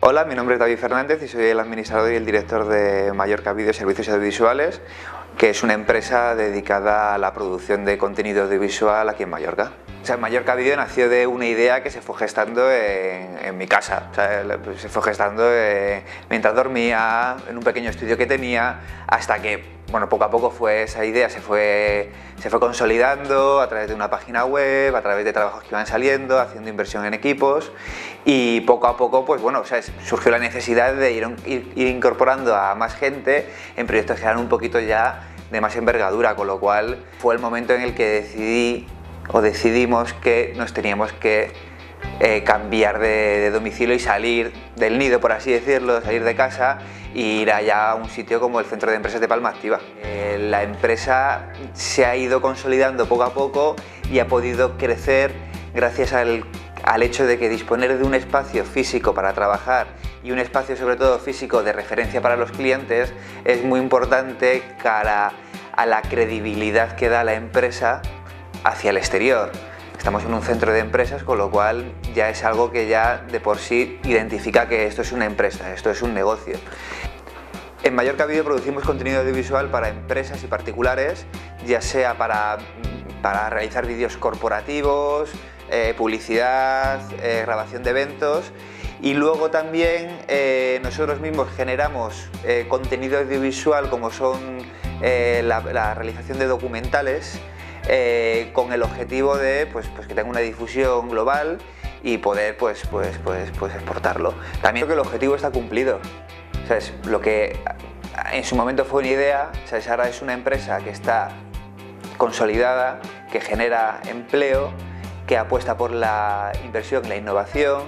Hola, mi nombre es David Fernández y soy el administrador y el director de Mallorca Vídeo Servicios Audiovisuales, que es una empresa dedicada a la producción de contenido audiovisual aquí en Mallorca. Mallorca Vídeo nació de una idea que se fue gestando en mi casa, se fue gestando mientras dormía, en un pequeño estudio que tenía, hasta que, poco a poco esa idea se fue consolidando a través de una página web, a través de trabajos que iban saliendo, haciendo inversión en equipos, y poco a poco surgió la necesidad de ir incorporando a más gente en proyectos que eran un poquito ya de más envergadura, con lo cual fue el momento en el que decidimos que nos teníamos que cambiar de domicilio y salir del nido, por así decirlo, salir de casa e ir allá a un sitio como el Centro de Empresas de Palma Activa. La empresa se ha ido consolidando poco a poco y ha podido crecer gracias al hecho de que disponer de un espacio físico para trabajar y un espacio sobre todo físico de referencia para los clientes es muy importante cara a la credibilidad que da la empresa hacia el exterior. Estamos en un centro de empresas, con lo cual ya es algo que ya de por sí identifica que esto es una empresa, esto es un negocio. En Mallorca Vídeo producimos contenido audiovisual para empresas y particulares, ya sea para realizar vídeos corporativos, publicidad, grabación de eventos, y luego también nosotros mismos generamos contenido audiovisual como son la realización de documentales, con el objetivo de que tenga una difusión global y poder exportarlo. También creo que el objetivo está cumplido. ¿Sabes? Lo que en su momento fue una idea, ¿sabes? Ahora es una empresa que está consolidada, que genera empleo, que apuesta por la inversión y la innovación.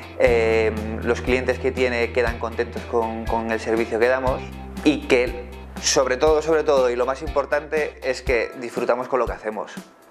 Los clientes que tiene quedan contentos con el servicio que damos y que sobre todo, y lo más importante, es que disfrutamos con lo que hacemos.